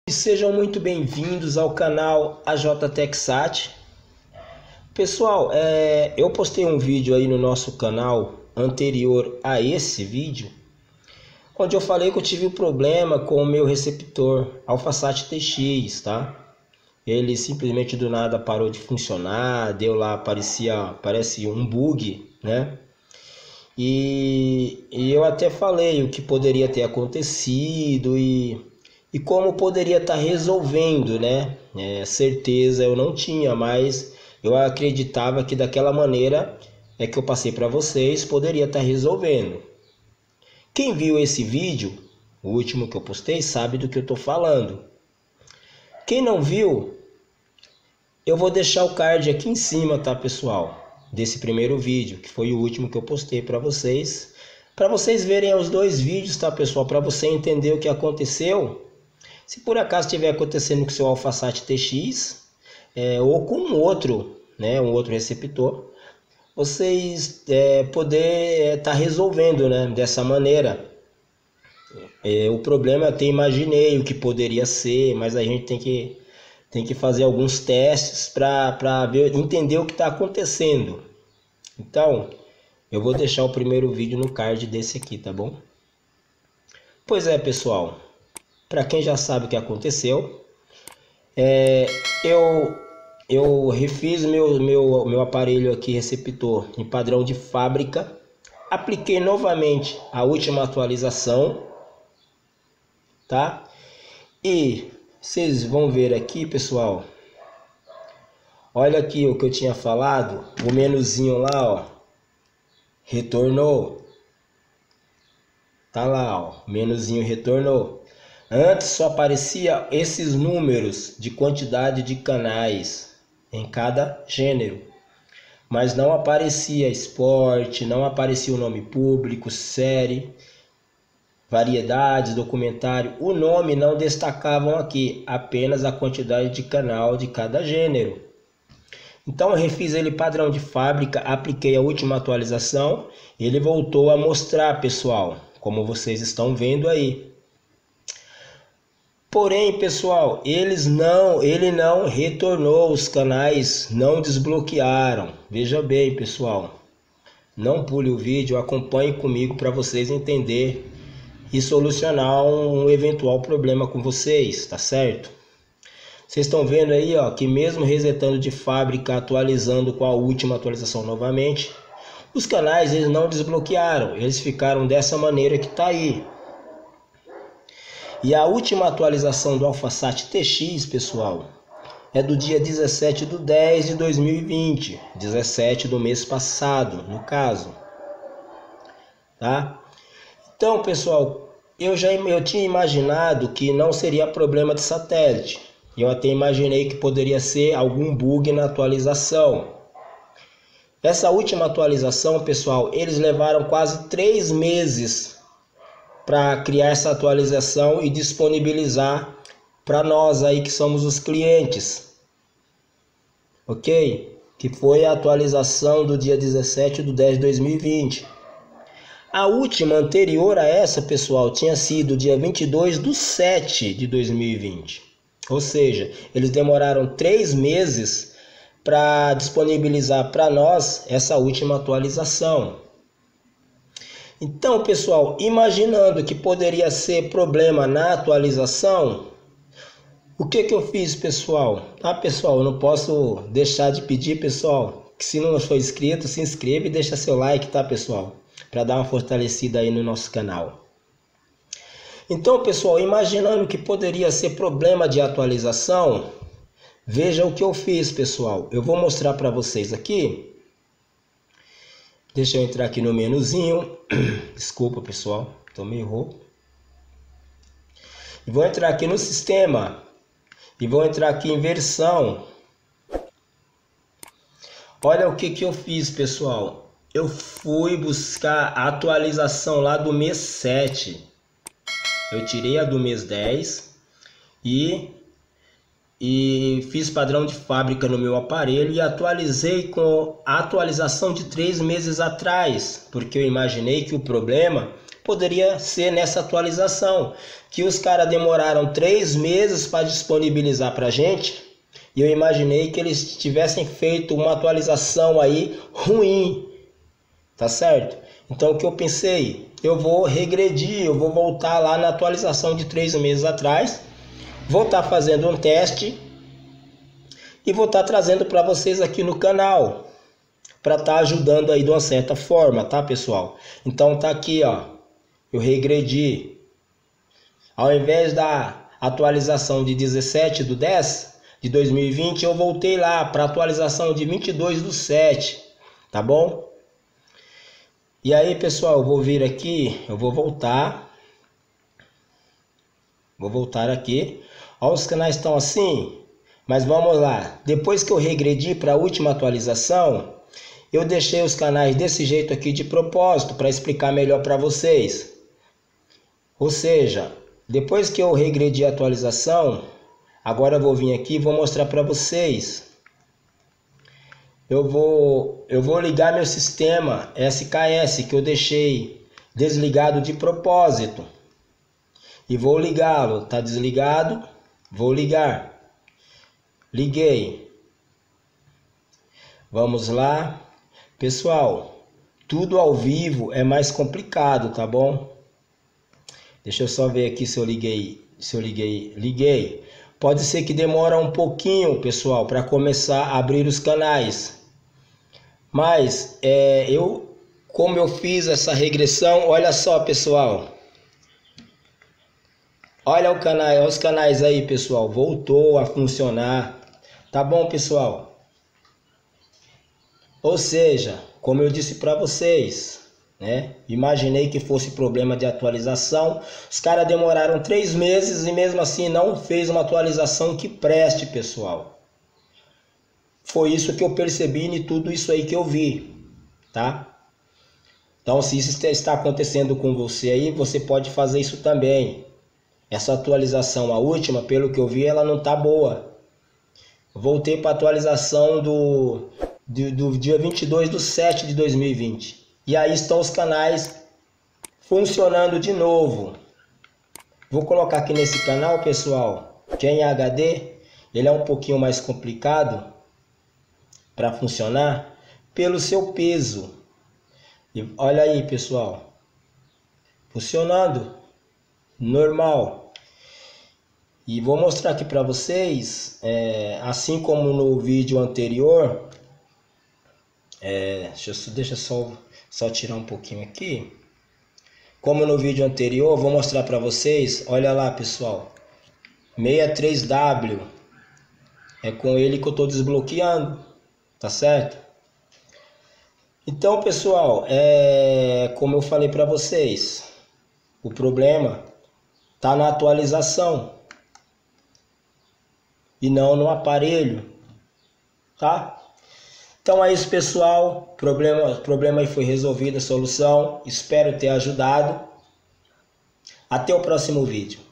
Sejam muito bem-vindos ao canal AJTechSat. Pessoal, eu postei um vídeo aí no nosso canal anterior a esse vídeo, onde eu falei que eu tive um problema com o meu receptor AlphaSat TX, tá? Ele simplesmente do nada parou de funcionar, deu lá, parece um bug, né? E eu até falei o que poderia ter acontecido e como poderia estar resolvendo, né? Certeza eu não tinha, mas eu acreditava que daquela maneira que eu passei para vocês poderia estar resolvendo. Quem viu esse vídeo, o último que eu postei, sabe do que eu estou falando. Quem não viu, eu vou deixar o card aqui em cima, tá, pessoal? Desse primeiro vídeo, que foi o último que eu postei para vocês verem os dois vídeos, tá, pessoal? Para você entender o que aconteceu. Se por acaso estiver acontecendo com o seu AlphaSat TX ou com um outro, né, um outro receptor, vocês poder estar resolvendo, né, dessa maneira. O problema eu até imaginei o que poderia ser, mas a gente tem que fazer alguns testes para entender o que está acontecendo. Então, eu vou deixar o primeiro vídeo no card desse aqui, tá bom? Pois é, pessoal. Para quem já sabe o que aconteceu, eu refiz meu aparelho aqui receptor em padrão de fábrica, apliquei novamente a última atualização, tá? E vocês vão ver aqui, pessoal, olha aqui o que eu tinha falado, o menuzinho lá, ó, retornou, tá lá, ó, o menuzinho retornou. Antes só aparecia esses números de quantidade de canais em cada gênero, mas não aparecia esporte, não aparecia o nome público, série, variedades, documentário. O nome não destacavam aqui, apenas a quantidade de canal de cada gênero. Então eu refiz ele padrão de fábrica, apliquei a última atualização, ele voltou a mostrar, pessoal, como vocês estão vendo aí. Porém, pessoal, ele não retornou, os canais não desbloquearam. Veja bem, pessoal, não pule o vídeo, acompanhe comigo para vocês entenderem e solucionar um eventual problema com vocês, tá certo? Vocês estão vendo aí, ó, que mesmo resetando de fábrica, atualizando com a última atualização novamente, os canais eles não desbloquearam, eles ficaram dessa maneira que tá aí. E a última atualização do AlphaSat TX, pessoal, é do dia 17/10/2020, 17 do mês passado, no caso, tá? Então, pessoal, eu tinha imaginado que não seria problema de satélite. Eu até imaginei que poderia ser algum bug na atualização. Essa última atualização, pessoal, eles levaram quase 3 meses para criar essa atualização e disponibilizar para nós aí que somos os clientes, ok? Que foi a atualização do dia 17/10/2020. A última anterior a essa, pessoal, tinha sido dia 22/7/2020. Ou seja, eles demoraram 3 meses para disponibilizar para nós essa última atualização. Então, pessoal, imaginando que poderia ser problema na atualização, o que eu fiz, pessoal? Tá, pessoal, eu não posso deixar de pedir, pessoal, que se não for inscrito, se inscreva e deixa seu like, tá, pessoal? Para dar uma fortalecida aí no nosso canal. Então, pessoal, imaginando que poderia ser problema de atualização, veja o que eu fiz, pessoal. Eu vou mostrar para vocês aqui. Deixa eu entrar aqui no menuzinho. Desculpa, pessoal, tô meio rouco. E vou entrar aqui no sistema. E vou entrar aqui em versão. Olha o que eu fiz, pessoal. Eu fui buscar a atualização lá do mês 7. Eu tirei a do mês 10 e e fiz padrão de fábrica no meu aparelho e atualizei com a atualização de 3 meses atrás, porque eu imaginei que o problema poderia ser nessa atualização, que os caras demoraram 3 meses para disponibilizar para a gente, e eu imaginei que eles tivessem feito uma atualização aí ruim, tá certo? Então o que eu pensei? Eu vou regredir, eu vou voltar lá na atualização de 3 meses atrás, vou estar fazendo um teste e vou estar trazendo para vocês aqui no canal, para estar ajudando aí de uma certa forma, tá, pessoal? Então tá aqui, ó, eu regredi. Ao invés da atualização de 17/10 de 2020, eu voltei lá para a atualização de 22/7, tá bom? E aí, pessoal, eu vou vir aqui, eu vou voltar aqui. Ó, os canais estão assim, mas vamos lá. Depois que eu regredi para a última atualização, eu deixei os canais desse jeito aqui de propósito para explicar melhor para vocês. Ou seja, depois que eu regredi a atualização, agora eu vou vir aqui e vou mostrar para vocês. Eu vou ligar meu sistema SKS que eu deixei desligado de propósito. E vou ligá-lo. Tá desligado? Vou ligar. Liguei. Vamos lá. Pessoal, tudo ao vivo é mais complicado, tá bom? Deixa eu só ver aqui se eu liguei. Liguei. Pode ser que demora um pouquinho, pessoal, para começar a abrir os canais. Mas como eu fiz essa regressão, olha só, pessoal. Olha o canal, olha os canais aí, pessoal. Voltou a funcionar. Tá bom, pessoal? Ou seja, como eu disse para vocês, né? Imaginei que fosse problema de atualização. Os caras demoraram 3 meses e mesmo assim não fez uma atualização que preste, pessoal. Foi isso que eu percebi em tudo isso aí que eu vi, tá? Então, se isso está acontecendo com você aí, você pode fazer isso também. Essa atualização, a última, pelo que eu vi, ela não tá boa. Voltei para a atualização do dia 22/7 de 2020. E aí estão os canais funcionando de novo. Vou colocar aqui nesse canal, pessoal, que é em HD. Ele é um pouquinho mais complicado para funcionar pelo seu peso. E olha aí, pessoal, funcionando normal. E vou mostrar aqui para vocês, assim como no vídeo anterior, deixa só tirar um pouquinho aqui. Como no vídeo anterior, vou mostrar para vocês, olha lá, pessoal, 63W, é com ele que eu estou desbloqueando. Tá certo? Então, pessoal, como eu falei para vocês, o problema tá na atualização e não no aparelho, tá? Então é isso, pessoal. Problema aí foi resolvido, a solução. Espero ter ajudado. Até o próximo vídeo.